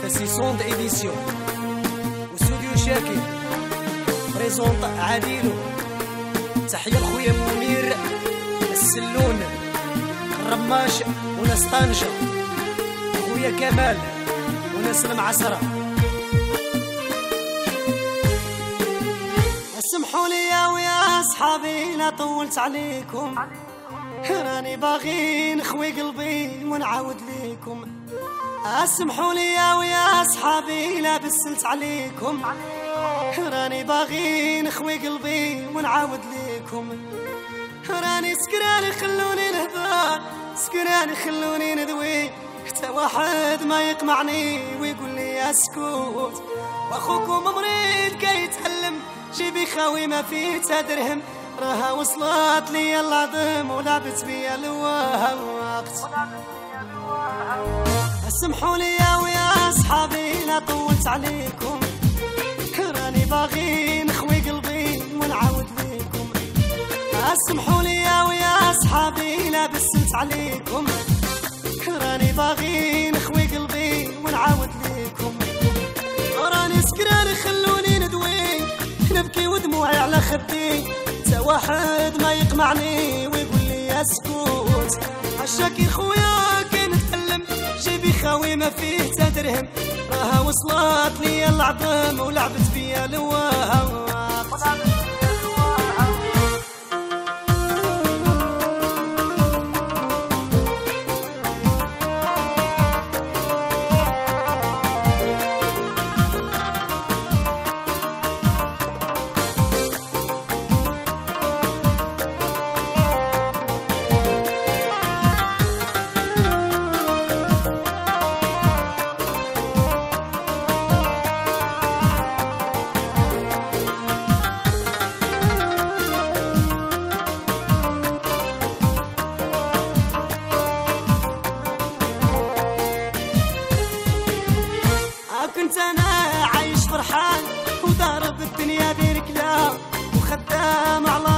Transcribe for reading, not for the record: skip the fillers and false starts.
سي سوند إديسيون واستوديو شاكر بريزونط عاديلو. تحية لخويا منير السلون الرماش وناس طنجة، خويا كمال وناس المعسرة. اسمحوا لي ويا اصحابي لا طولت عليكم، راني باغي نخوي قلبي ونعاود ليكم. اسمحوا لي ويا اصحابي لا بسلت عليكم، راني باغي نخوي قلبي ونعاود ليكم. راني سكراني خلوني نهضر، سكراني خلوني ندوي، حتى واحد ما يقمعني ويقول لي اسكت. واخوكم مريض كيتعلم جيبي خاوي ما فيه تا درهم، راها وصلت لي العظم ولعبت بيا الوقت. اسمحوا لي ويا اصحابي لا طولت عليكم، راني باغي نخوي قلبي ونعاود ليكم. اسمحوا لي ويا اصحابي لا بسلت عليكم، راني باغي نخوي قلبي ونعاود ليكم. راني سكراني خلوني ندوي، نبكي ودموعي على خدي، تا واحد ما يقمعني ويقول لي اسكت. عالشاكي خويا كي نتألم جيبي خاوي ما فيه تا درهم، راها وصلت لي العظم ولعبت بيا الوقت. كنت انا عايش فرحان وضارب الدنيا بين كلاب وخدام على